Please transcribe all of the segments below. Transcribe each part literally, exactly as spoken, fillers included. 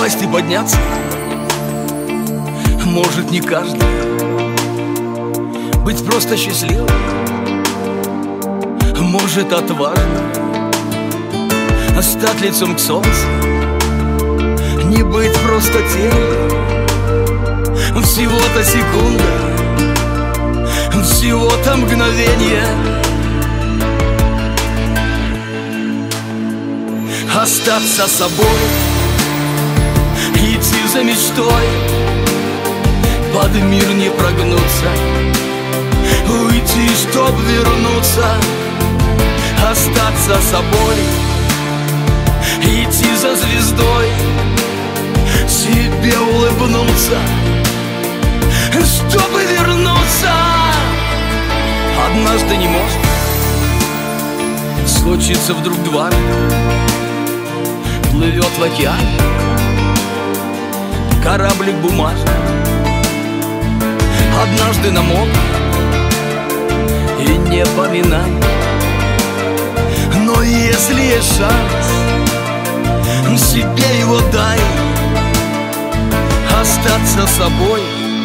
упасть и подняться может не каждый. Быть просто счастливым может отважно. Стать лицом к солнцу, не быть просто тенью. Всего-то секунда, всего-то мгновение. Остаться собой, идти за мечтой, под мир не прогнуться, уйти, чтоб вернуться. Остаться собой, идти за звездой, себе улыбнуться, чтобы вернуться. Однажды не может случиться вдруг дважды. Плывет в океане кораблик бумажный, однажды намок и не поминай. Но если есть шанс, себе его дай. Остаться собой,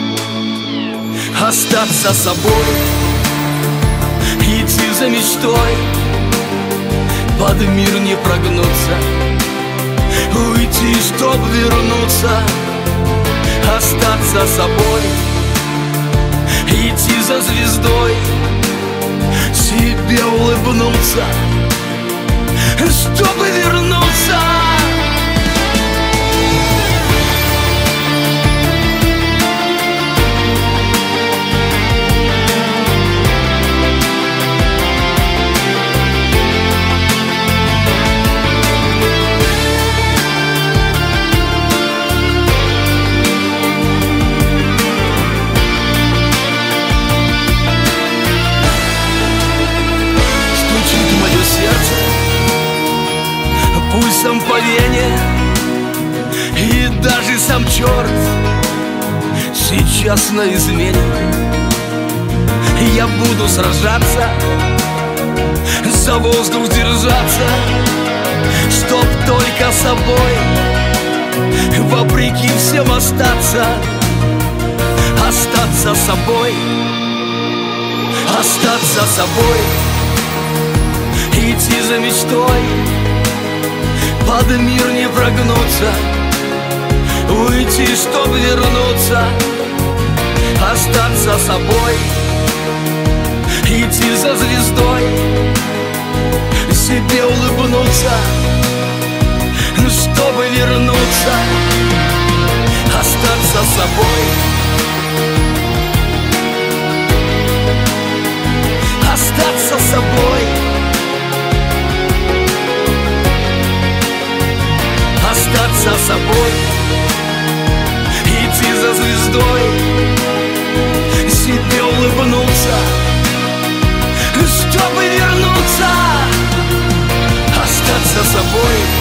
остаться собой, идти за мечтой, под мир не прогнуться, уйти, чтоб вернуться. Остаться собой, идти за звездой, себе улыбнуться, чтобы вернуться. Пульсом по вене, и даже сам черт сейчас на измене. Я буду сражаться, за воздух держаться, чтоб только собой, вопреки всем остаться. Остаться собой, остаться собой, идти за мечтой, под мир не прогнуться, уйти, чтоб вернуться. Остаться собой, идти за звездой, себе улыбнуться, чтобы вернуться. Остаться собой, остаться собой, остаться собой, идти за звездой, себе улыбнуться, чтобы вернуться. Остаться собой.